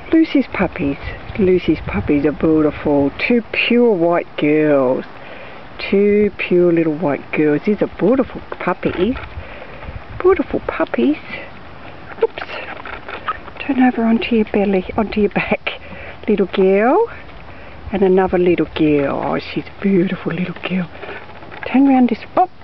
Lucy's puppies. Lucy's puppies are beautiful. Two pure white girls. Two pure little white girls. These are beautiful puppies. Beautiful puppies. Oops. Turn over onto your belly, onto your back. Little girl. And another little girl. Oh, she's a beautiful little girl. Turn around this. Oh,